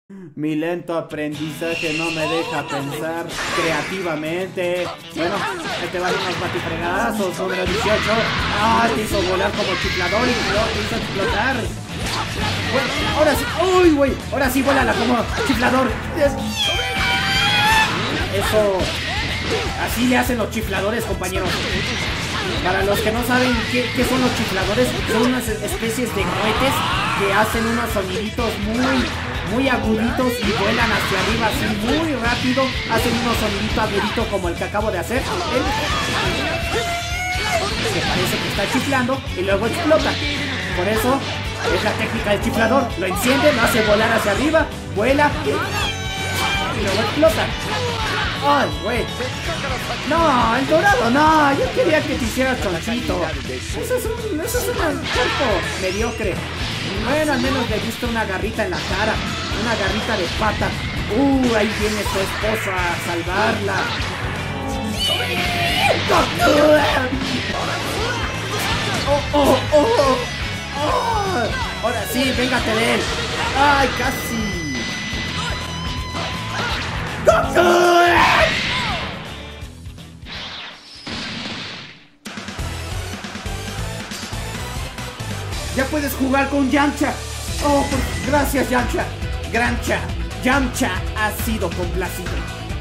Mi lento aprendizaje no me deja pensar creativamente. Bueno, ahí te van unos batifregazos. Número 18. Ah, te hizo volar como chiflador y luego te hizo explotar. Bueno, ahora sí. Uy, güey. Ahora sí, vuélala como chiflador. Eso. Así le hacen los chifladores, compañeros. Para los que no saben qué son los chifladores, son unas especies de cohetes que hacen unos soniditos muy aguditos y vuelan hacia arriba así muy rápido. Hacen unos soniditos aguditos como el que acabo de hacer. Que parece que está chiflando y luego explota. Por eso es la técnica del chiflador. Lo enciende, lo hace volar hacia arriba, vuela y luego explota. ¡Ay, güey! No, el dorado, no. Yo quería que te hiciera chonchito. Eso es un cuerpo mediocre. Bueno, al menos le diste una garrita en la cara. Una garrita de pata. Ahí viene tu esposa a salvarla. ¡Oh! Ahora sí, véngate de él. ¡Ay, casi! Ya puedes jugar con Yamcha. Oh, gracias, Yamcha. Yamcha ha sido complacido.